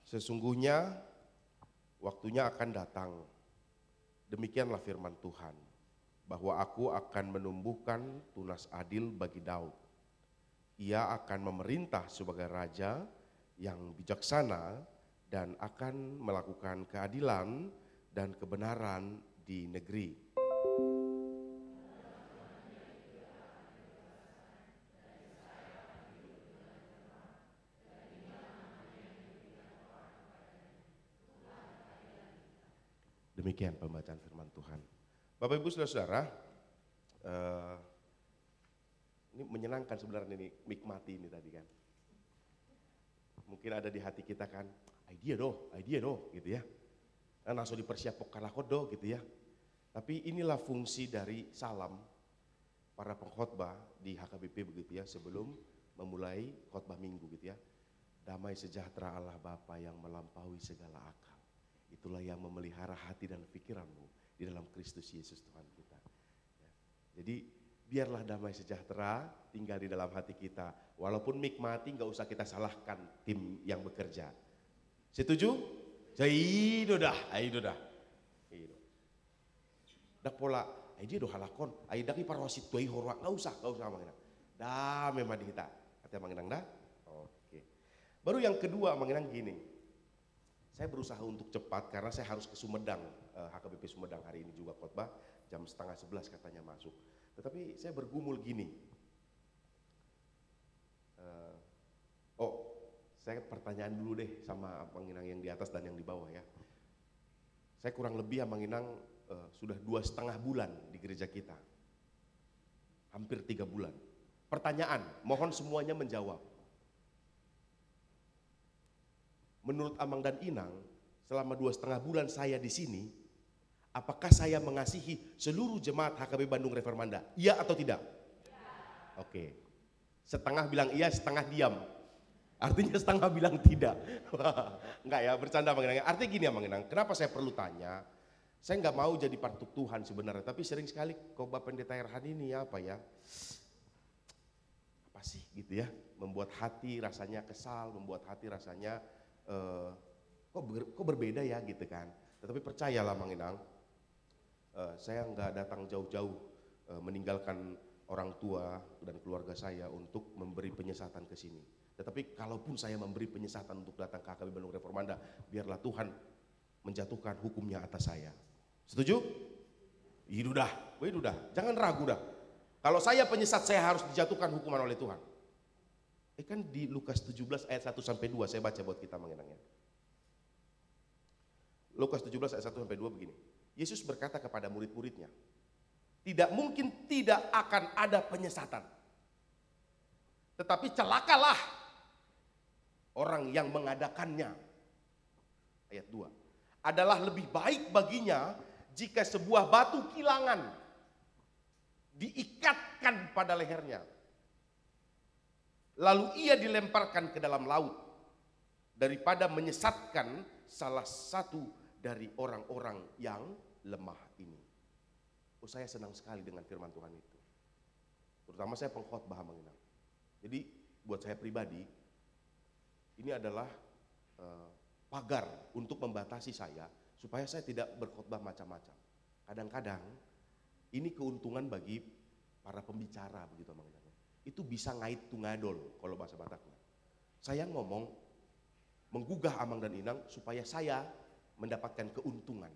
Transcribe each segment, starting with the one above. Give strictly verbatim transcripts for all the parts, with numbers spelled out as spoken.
Sesungguhnya waktunya akan datang, demikianlah firman Tuhan, bahwa aku akan menumbuhkan tunas adil bagi Daud. Ia akan memerintah sebagai raja yang bijaksana dan akan melakukan keadilan dan kebenaran di negeri. Demikian pembacaan firman Tuhan. Bapak Ibu Saudara-saudara, uh, ini menyenangkan sebenarnya ini, nikmati ini tadi kan. Mungkin ada di hati kita kan, idea doh, idea doh gitu ya. Nah, langsung dipersiapkan kalakot doh gitu ya. Tapi inilah fungsi dari salam para pengkhotbah di H K B P begitu ya, sebelum memulai khotbah minggu gitu ya. Damai sejahtera Allah Bapa yang melampaui segala akal, itulah yang memelihara hati dan pikiranmu di dalam Kristus Yesus Tuhan kita. Ya. Jadi biarlah damai sejahtera tinggal di dalam hati kita. Walaupun nikmati nggak usah kita salahkan tim yang bekerja. Setuju? Itu dah, itu dah. Dak pola, dia doh halakon, ai dak iparwasit tuai horwa, nggak usah, nggak usah manginang. Dah memang kita, katanya manginang dah. Oke. Baru yang kedua manginang gini. Saya berusaha untuk cepat karena saya harus ke Sumedang, H K B P Sumedang hari ini juga khotbah jam setengah sebelas katanya masuk. Tetapi saya bergumul gini. Uh, oh, saya pertanyaan dulu deh sama Manginang yang di atas dan yang di bawah ya. Saya kurang lebih Manginang uh, sudah dua setengah bulan di gereja kita, hampir tiga bulan. Pertanyaan, mohon semuanya menjawab. Menurut Amang dan Inang, selama dua setengah bulan saya di sini, apakah saya mengasihi seluruh jemaat H K B Bandung Reformanda? Iya atau tidak? Ya. Oke. Setengah bilang iya, setengah diam. Artinya setengah bilang tidak. Enggak ya, bercanda Bang Inang. Artinya gini ya Bang Inang, kenapa saya perlu tanya? Saya nggak mau jadi partuk Tuhan sebenarnya, tapi sering sekali khotbah pendeta Erhan ini ya apa ya? Apa sih gitu ya? Membuat hati rasanya kesal, membuat hati rasanya Uh, kok, ber, kok berbeda ya gitu kan. Tetapi percayalah Mang Inang, uh, saya nggak datang jauh-jauh uh, meninggalkan orang tua dan keluarga saya untuk memberi penyesatan ke sini. Tetapi kalaupun saya memberi penyesatan untuk datang ke H K B Bandung Reformanda, biarlah Tuhan menjatuhkan hukumnya atas saya. Setuju? Itu dah, itu dah. Jangan ragu dah. Kalau saya penyesat, saya harus dijatuhkan hukuman oleh Tuhan. Eh kan di Lukas tujuh belas ayat satu sampai dua saya baca buat kita mengenangnya. Lukas tujuh belas ayat satu sampai dua begini. Yesus berkata kepada murid-muridnya, tidak mungkin tidak akan ada penyesatan. Tetapi celakalah orang yang mengadakannya. Ayat dua. Adalah lebih baik baginya jika sebuah batu kilangan diikatkan pada lehernya, lalu ia dilemparkan ke dalam laut, daripada menyesatkan salah satu dari orang-orang yang lemah ini. Oh, saya senang sekali dengan firman Tuhan itu. Terutama saya pengkhotbah Manginang. Jadi buat saya pribadi, ini adalah uh, pagar untuk membatasi saya, supaya saya tidak berkhotbah macam-macam. Kadang-kadang ini keuntungan bagi para pembicara begitu Manginang. Itu bisa ngait tungadol kalau bahasa Bataknya. Saya ngomong menggugah Amang dan Inang supaya saya mendapatkan keuntungan.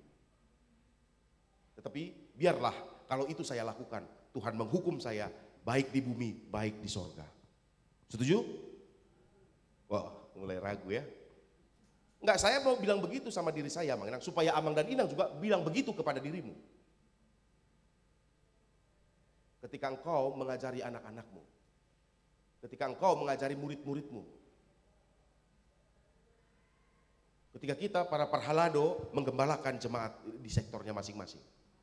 Tetapi biarlah kalau itu saya lakukan, Tuhan menghukum saya baik di bumi, baik di sorga. Setuju? Wah, mulai ragu ya. Enggak, saya mau bilang begitu sama diri saya Amang Inang, supaya Amang dan Inang juga bilang begitu kepada dirimu. Ketika engkau mengajari anak-anakmu, ketika engkau mengajari murid-muridmu, ketika kita para parhalado menggembalakan jemaat di sektornya masing-masing,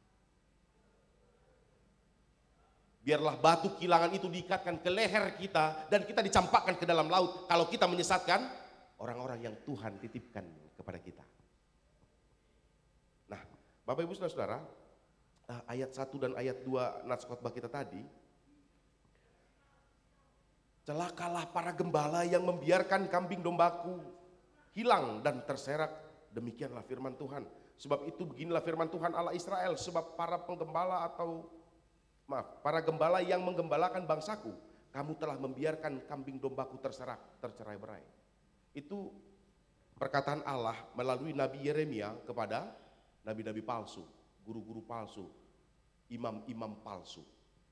biarlah batu kilangan itu diikatkan ke leher kita dan kita dicampakkan ke dalam laut kalau kita menyesatkan orang-orang yang Tuhan titipkan kepada kita. Nah, Bapak Ibu Saudara-saudara, ayat satu dan ayat dua nats khotbah kita tadi, celakalah para gembala yang membiarkan kambing dombaku hilang dan terserak. Demikianlah firman Tuhan. Sebab itu beginilah firman Tuhan Allah Israel, sebab para penggembala atau maaf, para gembala yang menggembalakan bangsaku, kamu telah membiarkan kambing dombaku terserak, tercerai-berai. Itu perkataan Allah melalui Nabi Yeremia kepada nabi-nabi palsu, guru-guru palsu, imam-imam palsu.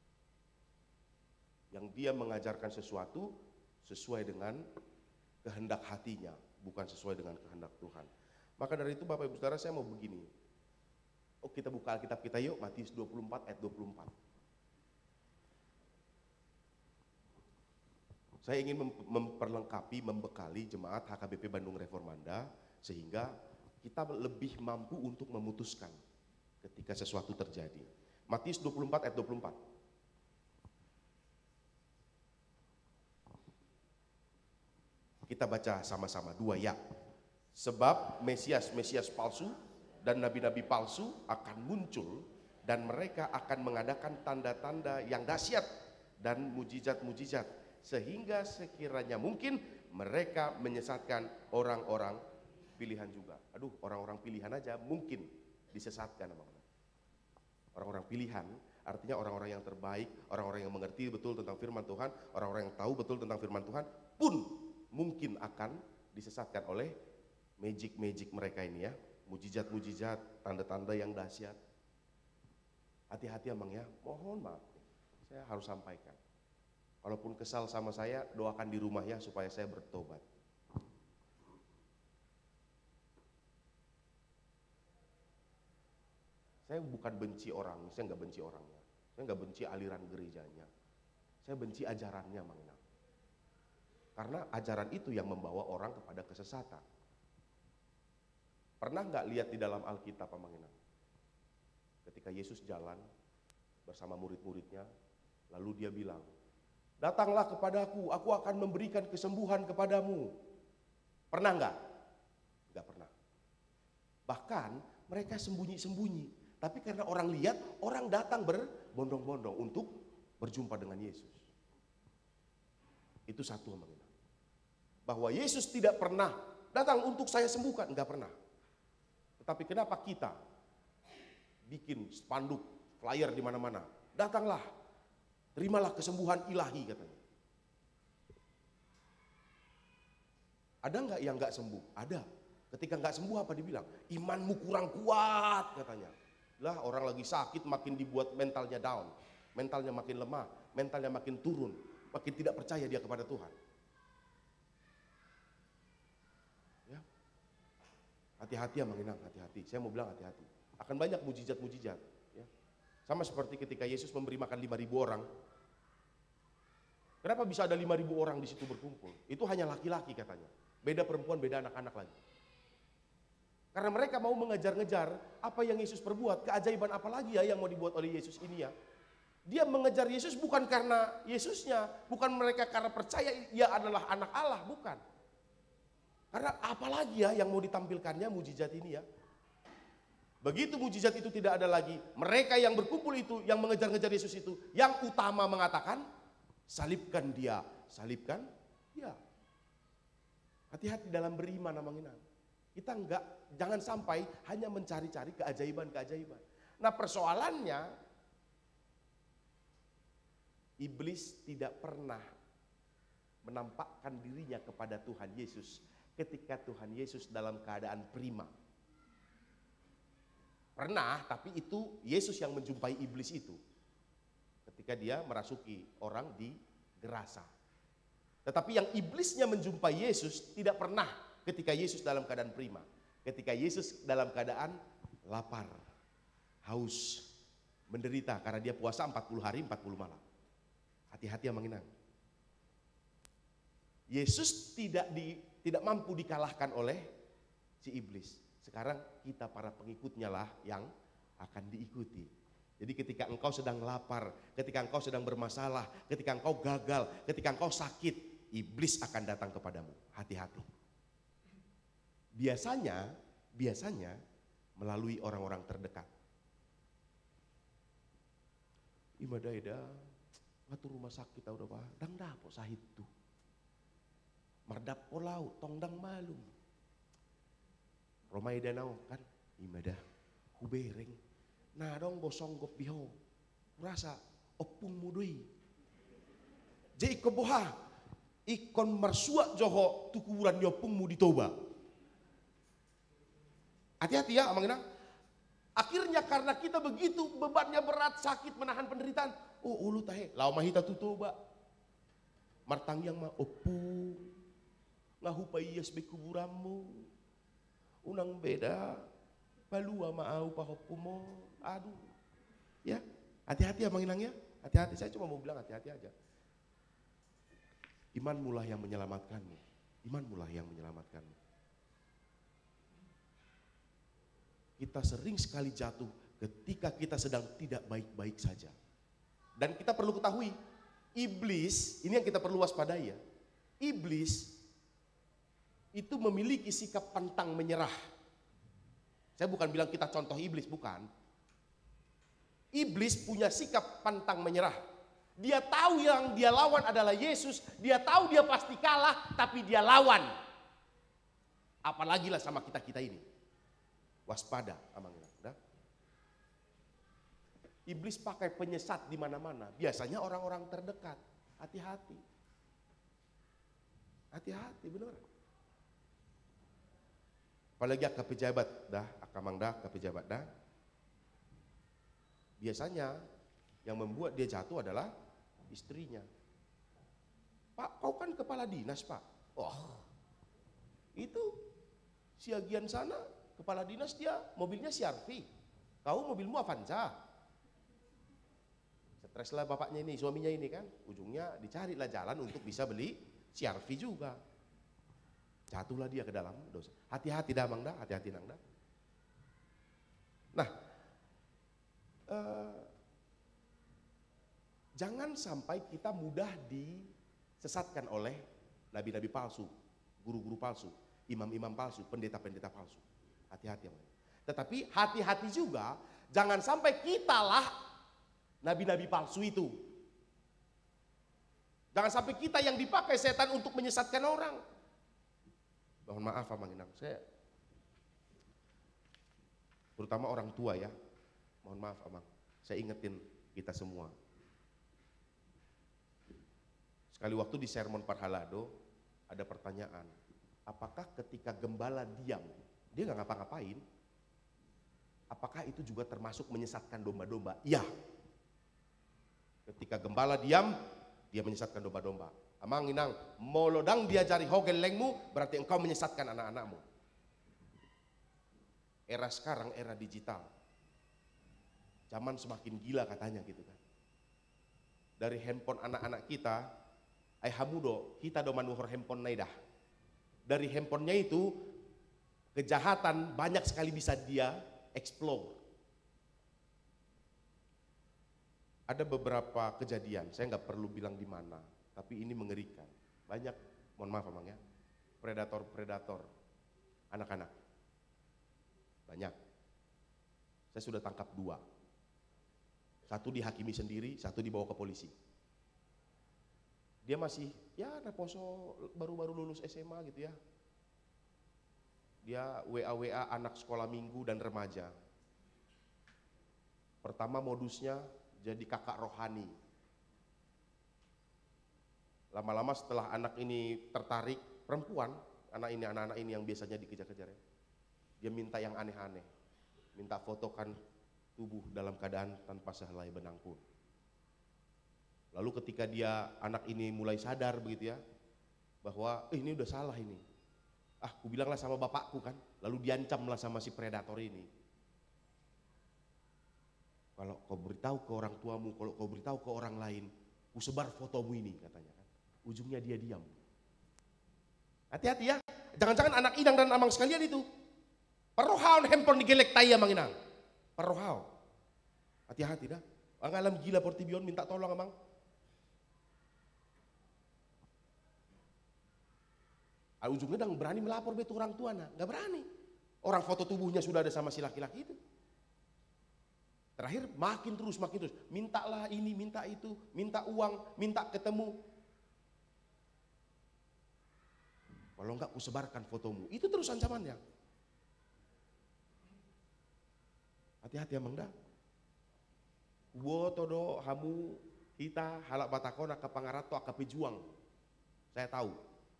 Yang dia mengajarkan sesuatu sesuai dengan kehendak hatinya, bukan sesuai dengan kehendak Tuhan. Maka dari itu Bapak Ibu Saudara, saya mau begini. Oh, kita buka Alkitab kita yuk, Matius dua puluh empat ayat dua puluh empat. Saya ingin memperlengkapi, membekali jemaat H K B P Bandung Reformanda sehingga kita lebih mampu untuk memutuskan ketika sesuatu terjadi. Matius dua puluh empat ayat dua puluh empat. Kita baca sama-sama, dua ya. Sebab Mesias, Mesias palsu dan nabi-nabi palsu akan muncul dan mereka akan mengadakan tanda-tanda yang dahsyat dan mujizat-mujizat, sehingga sekiranya mungkin mereka menyesatkan orang-orang pilihan juga. Aduh, orang-orang pilihan aja mungkin disesatkan. Orang-orang pilihan artinya orang-orang yang terbaik, orang-orang yang mengerti betul tentang firman Tuhan, orang-orang yang tahu betul tentang firman Tuhan pun mungkin akan disesatkan oleh magic-magic mereka ini ya, mujizat-mujizat, tanda-tanda yang dahsyat. Hati-hati emang ya, mohon maaf, saya harus sampaikan. Walaupun kesal sama saya, doakan di rumah ya supaya saya bertobat. Saya bukan benci orang, saya nggak benci orangnya, saya nggak benci aliran gerejanya, saya benci ajarannya, Mang Inang. Karena ajaran itu yang membawa orang kepada kesesatan. Pernah nggak lihat di dalam Alkitab, Mang Inang? Ketika Yesus jalan bersama murid-muridnya, lalu dia bilang, datanglah kepadaku, aku akan memberikan kesembuhan kepadamu. Pernah nggak? Nggak pernah. Bahkan mereka sembunyi-sembunyi. Tapi karena orang lihat, orang datang berbondong-bondong untuk berjumpa dengan Yesus. Itu satu, Mang Inang. Bahwa Yesus tidak pernah datang untuk saya sembuhkan, nggak pernah. Tetapi kenapa kita bikin spanduk, flyer di mana-mana? Datanglah, terimalah kesembuhan ilahi katanya. Ada nggak yang nggak sembuh? Ada. Ketika nggak sembuh apa dibilang? Imanmu kurang kuat katanya. Lah orang lagi sakit makin dibuat mentalnya down, mentalnya makin lemah, mentalnya makin turun, makin tidak percaya dia kepada Tuhan. Ya. Hati-hati ya Mang Inang, hati-hati. Saya mau bilang hati-hati. Akan banyak mujizat-mujizat. Ya. Sama seperti ketika Yesus memberi makan lima ribu orang. Kenapa bisa ada lima ribu orang di situ berkumpul? Itu hanya laki-laki katanya. Beda perempuan, beda anak-anak lagi. Karena mereka mau mengejar-ngejar apa yang Yesus perbuat, keajaiban apa lagi ya yang mau dibuat oleh Yesus ini ya. Dia mengejar Yesus bukan karena Yesusnya, bukan mereka karena percaya ia adalah anak Allah, bukan. Karena apa lagi ya yang mau ditampilkannya mujizat ini ya. Begitu mujizat itu tidak ada lagi, mereka yang berkumpul itu, yang mengejar-ngejar Yesus itu, yang utama mengatakan, salibkan dia, salibkan dia. Hati-hati dalam beriman, Mang Inang. Kita enggak, jangan sampai hanya mencari-cari keajaiban-keajaiban. Nah persoalannya, iblis tidak pernah menampakkan dirinya kepada Tuhan Yesus ketika Tuhan Yesus dalam keadaan prima. Pernah, tapi itu Yesus yang menjumpai iblis itu. Ketika dia merasuki orang di Gerasa. Tetapi yang iblisnya menjumpai Yesus tidak pernah ketika Yesus dalam keadaan prima. Ketika Yesus dalam keadaan lapar, haus, menderita karena dia puasa empat puluh hari empat puluh malam. Hati-hati ya Mang Inang. Yesus tidak di, tidak mampu dikalahkan oleh si iblis. Sekarang kita para pengikutnya lah yang akan diikuti. Jadi ketika engkau sedang lapar, ketika engkau sedang bermasalah, ketika engkau gagal, ketika engkau sakit, iblis akan datang kepadamu. Hati-hati. Biasanya, biasanya melalui orang-orang terdekat. Imadaida, waktu rumah sakit tahu apa? Dang dapo sahit tu. Mardap polau, tongdang malum. Romai danau kan, imadah, kubereng. Nah dong bosong gop biho, rasa opung mudui. Jadi keboha, ikon marsuak joho tu kuburan nyopung mu ditoba. Hati-hati ya Amang Inang. Akhirnya karena kita begitu bebannya berat, sakit, menahan penderitaan. Oh ulu tahe, lau mahita tu toba. Martang yang ma opung, ngahupai yes be kuburanmu. Unang beda, balua maau pahopumo. Aduh, ya hati-hati Amang Inang ya. Hati-hati, saya cuma mau bilang hati-hati aja. Iman mulah yang menyelamatkanmu. Iman mulah yang menyelamatkanmu. Kita sering sekali jatuh ketika kita sedang tidak baik-baik saja. Dan kita perlu ketahui, iblis, ini yang kita perlu waspadai ya. Iblis itu memiliki sikap pantang menyerah. Saya bukan bilang kita contoh iblis, bukan. Iblis punya sikap pantang menyerah. Dia tahu yang dia lawan adalah Yesus, dia tahu dia pasti kalah, tapi dia lawan. Apalagi lah sama kita-kita ini. Waspada, Amang Inang. Iblis pakai penyesat di mana-mana. Biasanya orang-orang terdekat. Hati-hati. Hati-hati, benar. Apalagi ke pejabat dah, akamang dah ke pejabat dah. Biasanya yang membuat dia jatuh adalah istrinya. Pak, kau kan kepala dinas, Pak. Oh, itu siagian sana kepala dinas dia mobilnya C R V. Kau mobilmu Avanza. Stres lah bapaknya ini, suaminya ini kan. Ujungnya dicarilah jalan untuk bisa beli C R V juga. Jatuhlah dia ke dalam dosa. Hati-hati dah Mang dah, hati-hati Nang dah. Nah, eh, jangan sampai kita mudah disesatkan oleh nabi-nabi palsu, guru-guru palsu, imam-imam palsu, pendeta-pendeta palsu. Hati-hati ya. Tetapi hati-hati juga, jangan sampai kitalah nabi-nabi palsu itu. Jangan sampai kita yang dipakai setan untuk menyesatkan orang. Mohon maaf Amang Inang, saya terutama orang tua ya. Mohon maaf Amang, saya ingetin kita semua. Sekali waktu di sermon Parhalado ada pertanyaan, apakah ketika gembala diam, dia nggak ngapa-ngapain, apakah itu juga termasuk menyesatkan domba-domba? Iya. Ketika gembala diam, dia menyesatkan domba-domba. Amang Inang, molodang diajari hogelengmu, berarti engkau menyesatkan anak-anakmu. Era sekarang era digital, zaman semakin gila katanya gitu kan. Dari handphone anak-anak kita, ay hamudo, kita do manuhur handphone naidah. Dari handphonenya itu, kejahatan banyak sekali bisa dia explore. Ada beberapa kejadian, saya nggak perlu bilang di mana, tapi ini mengerikan. Banyak, mohon maaf Amang ya, predator-predator anak-anak. Banyak. Saya sudah tangkap dua. Satu dihakimi sendiri, satu dibawa ke polisi. Dia masih, ya naposo baru-baru lulus S M A gitu ya. Dia W A W A anak sekolah minggu dan remaja. Pertama modusnya jadi kakak rohani. Lama-lama setelah anak ini tertarik, perempuan, anak ini anak-anak ini yang biasanya dikejar-kejar ya, dia minta yang aneh-aneh, minta fotokan tubuh dalam keadaan tanpa sehelai benang pun. Lalu ketika dia anak ini mulai sadar begitu ya, bahwa eh, ini udah salah ini, ah aku bilanglah sama bapakku kan, lalu diancamlah sama si predator ini. Kalau kau beritahu ke orang tuamu, kalau kau beritahu ke orang lain, ku sebar fotomu ini katanya kan. Ujungnya dia diam. Hati-hati ya, jangan-jangan anak Inang dan Amang sekalian itu perohaun handphone digelek tai Amang Inang. Perohau. Hati-hati dah. Angalam gila Portibion minta tolong Amang. Ujungnya dang berani melapor betul orang tua nah, nggak berani. Orang foto tubuhnya sudah ada sama si laki-laki itu. Terakhir makin terus, makin terus. Mintalah ini, minta itu, minta uang, minta ketemu. Kalau enggak ku sebarkan fotomu. Itu terus ancamannya. Hati-hati ya Mangda. Wo todo hamu kita halak batakona ke pangarato ke pejuang. Saya tahu.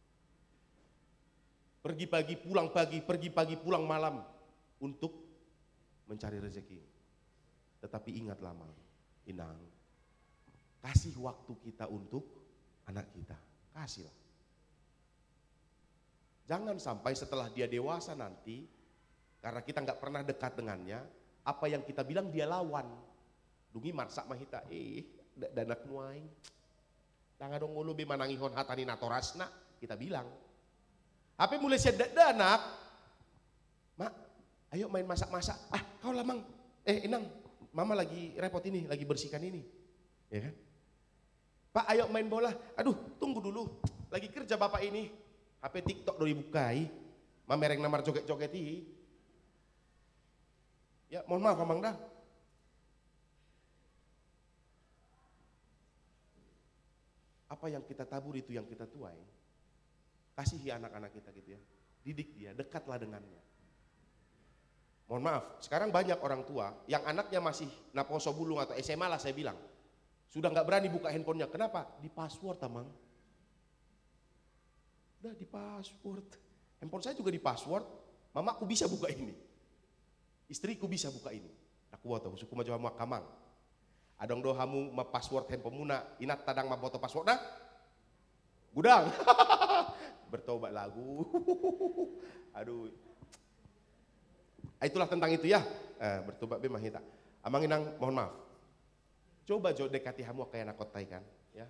Pergi pagi pulang pagi, pergi pagi pulang malam untuk mencari rezeki. Tetapi ingatlah Mang, Inang, kasih waktu kita untuk anak kita, kasihlah. Jangan sampai setelah dia dewasa nanti, karena kita nggak pernah dekat dengannya, apa yang kita bilang dia lawan. Dungi marsak mahita, eh danak nuai, tangga dong ngulu be manangihon hatani natorasna, kita bilang. Apa mulai sedak danak, mak, ayo main masak-masak, ah kau lah Mang, eh Inang, mama lagi repot ini, lagi bersihkan ini, ya kan? Pak ayo main bola, aduh tunggu dulu, lagi kerja bapak ini, H P TikTok udah dibukai, mamereng namar joget-jogeti. Ya mohon maaf Mang dah. Apa yang kita tabur itu yang kita tuai. Kasihi anak-anak kita gitu ya. Didik dia, dekatlah dengannya. Mohon maaf, sekarang banyak orang tua yang anaknya masih naposo bulung atau S M A lah saya bilang. Sudah nggak berani buka handphonenya. Kenapa? Di password Amang. Udah di password. Handphone saya juga di password. Mamaku bisa buka ini. Istriku bisa buka ini. Aku tahu suku macam hamu kamang. Adong do hamu ma password handphone muna. Inat tadang ma boto password dah. Gudang. Bertobat lagu. Aduh. Itulah tentang itu ya. Eh, bertobat be mahita. Amang Inang mohon maaf. Coba jo dekati hamu kayak nakotai kan, ya.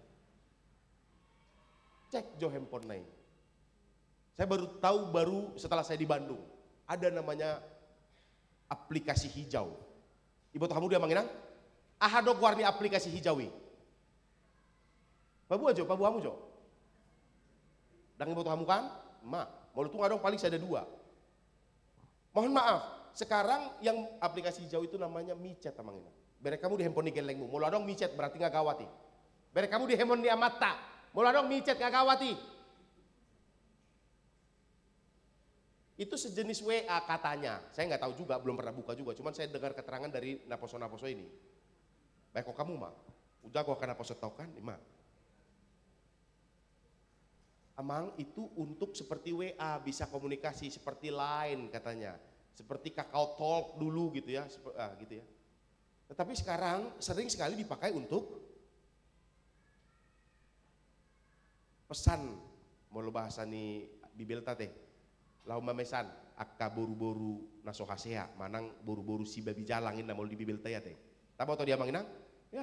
Cek jo handphone naik. Saya baru tahu baru setelah saya di Bandung. Ada namanya aplikasi hijau. Ibu tahu kamu dia Mang Inang? Ahado warni aplikasi hijawi. Babu aja, babu kamu jo. Dan ibu tahu kamu kan? Ma, mau lu tunggu dong paling saya ada dua. Mohon maaf, sekarang yang aplikasi hijau itu namanya micet Mang Inang. Berek kamu di handphone di gelengmu, mula dong micet berarti nggak gawati. Berek kamu di handphone di amata, mula dong micet nggak gawati. Itu sejenis W A katanya, saya nggak tahu juga, belum pernah buka juga. Cuman saya dengar keterangan dari naposo-naposo ini. Baik kok kamu mah, udah kok akan naposo tahu kan, lima. Amang itu untuk seperti W A bisa komunikasi seperti Line katanya, seperti Kakao Talk dulu gitu ya, ah, gitu ya. Tetapi sekarang sering sekali dipakai untuk pesan, mau lo bahasa nih bibel tate, lau mamesan, akka boru-boru nasohasea, manang boru-boru si babi jalangin na mau di bibel tate teh. Tahu atau dia manginang? Ya.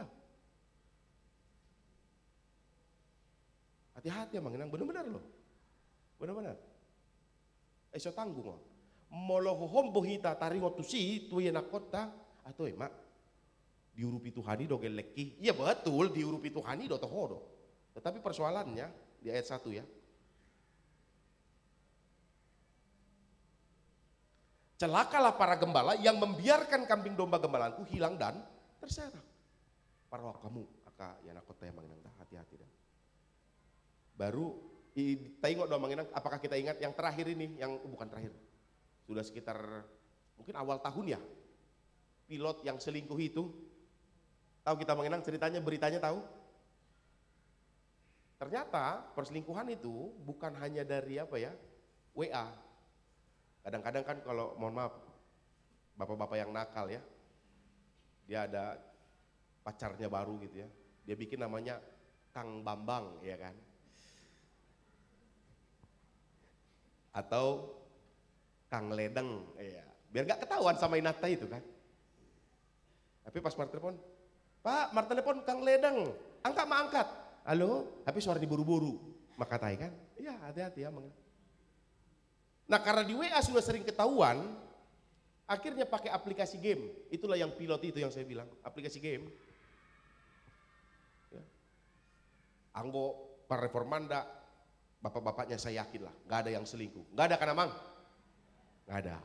Hati-hati ya manginang, benar-benar loh, benar-benar. Eh so tanggung loh. Molohom bohita taringotu si tu yenakota atau emak. Diurupi Tuhani do geleki. Iya betul, diurupi Tuhani do tohodo. Tetapi persoalannya di ayat satu ya. Celakalah para gembala yang membiarkan kambing domba gembalanku hilang dan terserak. Para kamu aka ya nakota yang manginang hati-hati dah. Baru tengok dong manginang, apakah kita ingat yang terakhir ini, yang oh, bukan terakhir. Sudah sekitar mungkin awal tahun ya. Pilot yang selingkuh itu. Tahu kita mengenang ceritanya, beritanya tahu? Ternyata perselingkuhan itu bukan hanya dari apa ya, W A. Kadang-kadang kan kalau mohon maaf, bapak-bapak yang nakal ya, dia ada pacarnya baru gitu ya, dia bikin namanya Kang Bambang ya kan, atau Kang Ledeng, ya, biar gak ketahuan sama Inata itu kan. Tapi pas Mar telepon, Pak, Mar telepon Kang Ledeng, angkat mah angkat. Halo, tapi suara diburu-buru, maka tai kan? Iya, hati-hati ya. Nah, karena di W A sudah sering ketahuan, akhirnya pakai aplikasi game. Itulah yang pilot itu yang saya bilang, aplikasi game. Ya. Anggo para reformanda, bapak-bapaknya saya yakin lah, nggak ada yang selingkuh. Nggak ada kan Amang? Nggak ada.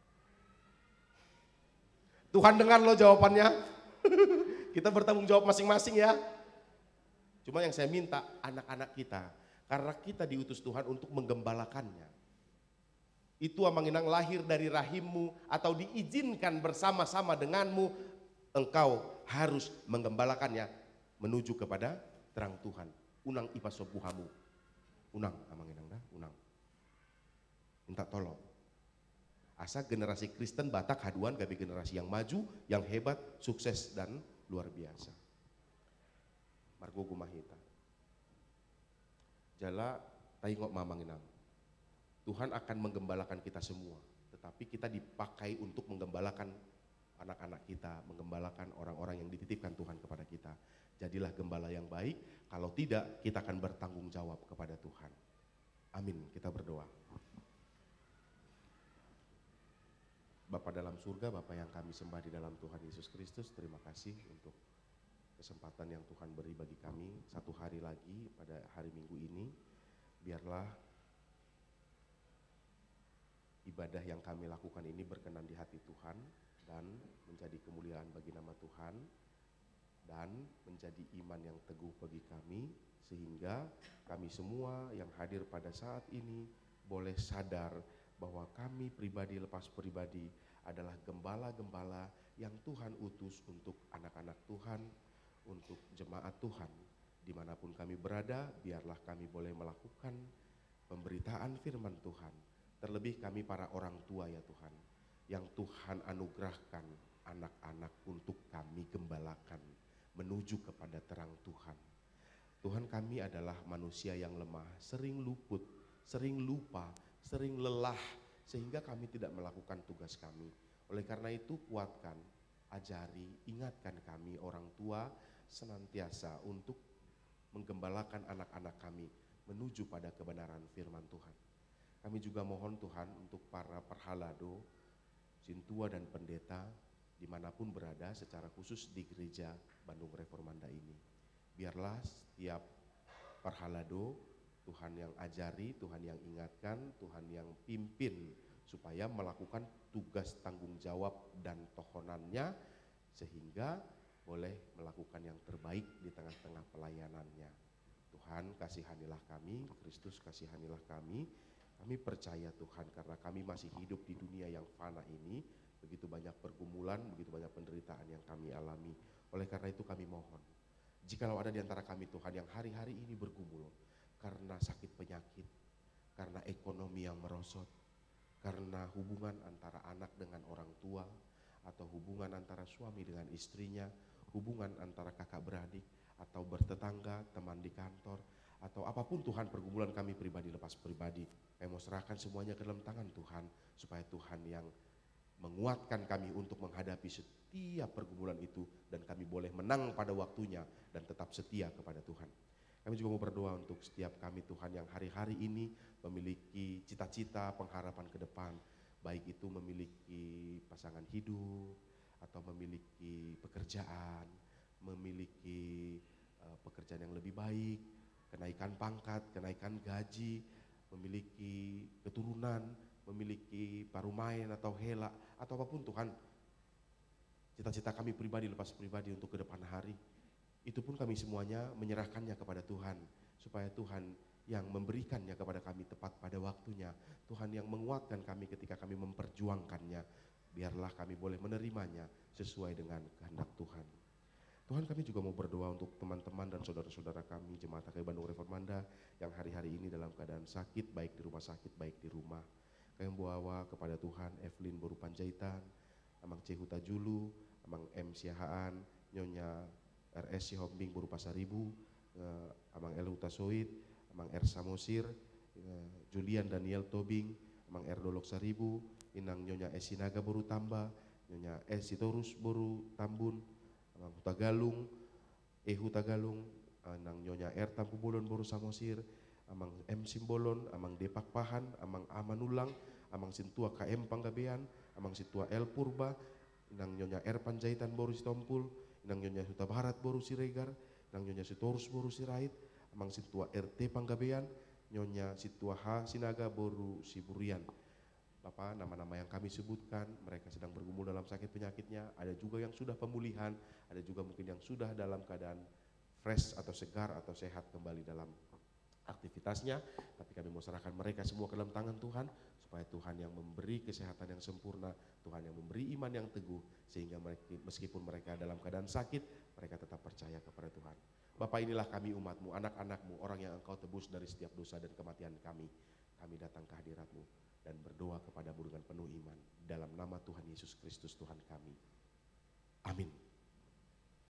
Tuhan dengar lo jawabannya. Kita bertanggung jawab masing-masing ya. Cuma yang saya minta anak-anak kita, karena kita diutus Tuhan untuk menggembalakannya. itu amang inang lahir dari rahimmu atau diizinkan bersama-sama denganmu, engkau harus menggembalakannya menuju kepada terang Tuhan. Unang ipa sobuhamu. Unang amang inang dah, unang. Minta tolong. Asa generasi Kristen Batak haduan gabi generasi yang maju, yang hebat, sukses dan luar biasa. Margo gumahita. Jala tayngok mamang inang. Tuhan akan menggembalakan kita semua, tetapi kita dipakai untuk menggembalakan anak-anak kita, menggembalakan orang-orang yang dititipkan Tuhan kepada kita. Jadilah gembala yang baik, kalau tidak kita akan bertanggung jawab kepada Tuhan. Amin, kita berdoa. Bapa dalam surga, Bapa yang kami sembah di dalam Tuhan Yesus Kristus, terima kasih untuk kesempatan yang Tuhan beri bagi kami satu hari lagi pada hari Minggu ini. Biarlah ibadah yang kami lakukan ini berkenan di hati Tuhan dan menjadi kemuliaan bagi nama Tuhan dan menjadi iman yang teguh bagi kami, sehingga kami semua yang hadir pada saat ini boleh sadar bahwa kami pribadi lepas pribadi adalah gembala-gembala yang Tuhan utus untuk anak-anak Tuhan, untuk jemaat Tuhan. Dimanapun kami berada, biarlah kami boleh melakukan pemberitaan firman Tuhan. Terlebih kami para orang tua ya Tuhan, yang Tuhan anugerahkan anak-anak untuk kami gembalakan menuju kepada terang Tuhan. Tuhan, kami adalah manusia yang lemah, sering luput, sering lupa, sering lelah, sehingga kami tidak melakukan tugas kami. Oleh karena itu kuatkan, ajari, ingatkan kami orang tua senantiasa untuk menggembalakan anak-anak kami menuju pada kebenaran firman Tuhan. Kami juga mohon Tuhan untuk para perhalado, sintua dan pendeta dimanapun berada, secara khusus di gereja Bandung Reformanda ini. Biarlah setiap perhalado Tuhan yang ajari, Tuhan yang ingatkan, Tuhan yang pimpin supaya melakukan tugas tanggung jawab dan tohonannya, sehingga boleh melakukan yang terbaik di tengah-tengah pelayanannya. Tuhan, kasihanilah kami, Kristus kasihanilah kami. Kami percaya Tuhan, karena kami masih hidup di dunia yang fana ini, begitu banyak pergumulan, begitu banyak penderitaan yang kami alami. Oleh karena itu kami mohon, jikalau ada di antara kami Tuhan yang hari-hari ini bergumul karena sakit penyakit, karena ekonomi yang merosot, karena hubungan antara anak dengan orang tua, atau hubungan antara suami dengan istrinya, hubungan antara kakak beradik, atau bertetangga, teman di kantor, atau apapun Tuhan pergumulan kami pribadi lepas pribadi, kami mau serahkan semuanya ke dalam tangan Tuhan, supaya Tuhan yang menguatkan kami untuk menghadapi setiap pergumulan itu, dan kami boleh menang pada waktunya dan tetap setia kepada Tuhan. Kami juga mau berdoa untuk setiap kami Tuhan yang hari-hari ini memiliki cita-cita, pengharapan ke depan, baik itu memiliki pasangan hidup, atau memiliki pekerjaan, memiliki uh, pekerjaan yang lebih baik, kenaikan pangkat, kenaikan gaji, memiliki keturunan, memiliki parumain atau hela, atau apapun Tuhan, cita-cita kami pribadi lepas pribadi untuk ke depan hari, itu pun kami semuanya menyerahkannya kepada Tuhan, supaya Tuhan yang memberikannya kepada kami tepat pada waktunya, Tuhan yang menguatkan kami ketika kami memperjuangkannya, biarlah kami boleh menerimanya sesuai dengan kehendak Tuhan. Tuhan, kami juga mau berdoa untuk teman-teman dan saudara-saudara kami Jemaat H K I Bandung Reformanda yang hari-hari ini dalam keadaan sakit, baik di rumah sakit, baik di rumah. Kami membawa kepada Tuhan Evelyn Boru Panjaitan, Amang Cehuta Julu, Amang M Siahaan, Nyonya R S Sihombing Boru Pasaribu, Amang El Huta Soit, Amang R Samosir, Julian Daniel Tobing, Amang R Dolok Saribu, Inang Nyonya S Sinaga Boru Tamba, Nyonya S Sitorus Boru Tambun, Amang Huta Galung, E Huta Galung, Nang Nyonya R Tampu Bolon Boru Samosir, Amang M Simbolon, Amang Depak Pahan, Amang Amanulang, Amang Sintua K M Panggabean, Amang Sintua El Purba, Nang Nyonya R Panjaitan Boru Sitompul, Nang Nyonya Huta Barat Boru Siregar, Nang Nyonya Sitorus Boru Sirait, Amang Sintua R T Panggabean, Nyonya Sintua H Sinaga Boru Siburian. Bapak, nama-nama yang kami sebutkan, mereka sedang bergumul dalam sakit penyakitnya, ada juga yang sudah pemulihan, ada juga mungkin yang sudah dalam keadaan fresh atau segar atau sehat kembali dalam aktivitasnya, tapi kami mau serahkan mereka semua ke dalam tangan Tuhan, supaya supaya Tuhan yang memberi kesehatan yang sempurna, Tuhan yang memberi iman yang teguh, sehingga mereka, meskipun mereka dalam keadaan sakit, mereka tetap percaya kepada Tuhan. Bapa, inilah kami umat-Mu, anak-anak-Mu, orang yang Engkau tebus dari setiap dosa dan kematian kami. Kami datang ke hadirat-Mu dan berdoa kepada-Mu dengan penuh iman. Dalam nama Tuhan Yesus Kristus Tuhan kami. Amin.